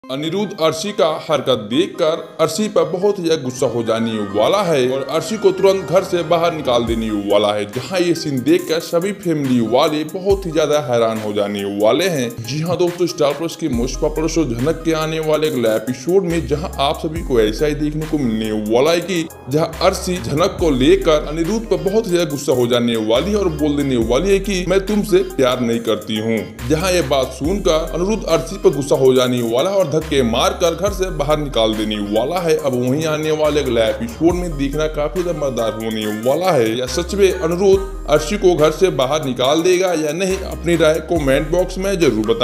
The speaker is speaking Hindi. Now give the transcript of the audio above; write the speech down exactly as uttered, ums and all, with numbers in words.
अनिरुद्ध अर्शी का हरकत देखकर अर्शी पर बहुत ही गुस्सा हो जाने वाला है और अर्शी को तुरंत घर से बाहर निकाल देने वाला है। जहां ये सीन देखकर सभी फैमिली वाले बहुत ही ज्यादा हैरान हो जाने वाले हैं। जी हां दोस्तों, स्टार प्लस के मोस्ट पॉपुलर शो झनक के आने वाले अगले एपिसोड में जहां आप सभी को ऐसा ही देखने को मिलने वाला है कि जहां अर्शी झनक को लेकर अनिरुद्ध पर बहुत ही ज्यादा गुस्सा हो जाने वाली है और बोल देने वाली है कि मैं तुमसे प्यार नहीं करती हूँ। जहाँ ये बात सुनकर अनिरुद्ध अर्शी पर गुस्सा हो जाने वाला है और धक्के मारकर घर से बाहर निकाल देने वाला है। अब वहीं आने वाले अगले एपिसोड में देखना काफी मजेदार होने वाला है। या सच में अनिरुद्ध अर्शी को घर से बाहर निकाल देगा या नहीं, अपनी राय कमेंट बॉक्स में जरूर बताएं।